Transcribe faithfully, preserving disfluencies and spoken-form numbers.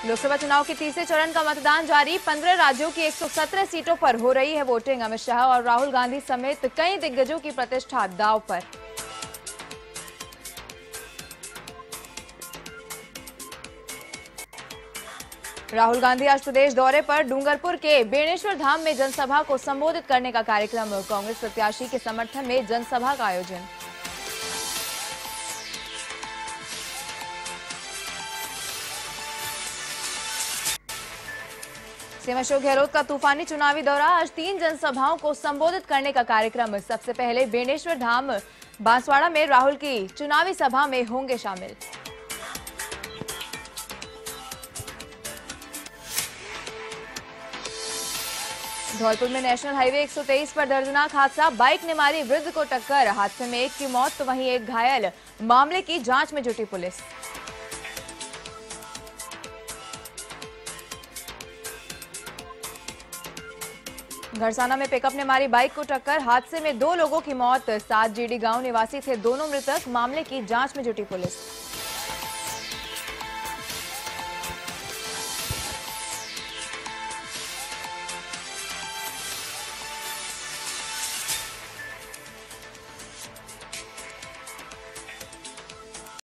लोकसभा चुनाव के तीसरे चरण का मतदान जारी। पंद्रह राज्यों की एक सौ सत्रह सीटों पर हो रही है वोटिंग। अमित शाह और राहुल गांधी समेत कई दिग्गजों की प्रतिष्ठा दांव पर। राहुल गांधी आज प्रदेश दौरे पर। डूंगरपुर के बेणेश्वर धाम में जनसभा को संबोधित करने का कार्यक्रम। कांग्रेस प्रत्याशी के समर्थन में जनसभा का आयोजन। सीएम अशोक गहलोत का तूफानी चुनावी दौरा। आज तीन जनसभाओं को संबोधित करने का कार्यक्रम। सबसे पहले बेणेश्वर धाम बांसवाड़ा में राहुल की चुनावी सभा में होंगे शामिल। धौलपुर में नेशनल हाईवे एक सौ तेईस पर दर्दनाक हादसा। बाइक ने मारी वृद्ध को टक्कर। हादसे में एक की मौत तो वहीं एक घायल। मामले की जांच में जुटी पुलिस। घरसाना में पिकअप ने मारी बाइक को टक्कर। हादसे में दो लोगों की मौत। सात जीडी गांव निवासी थे दोनों मृतक। मामले की जांच में जुटी पुलिस।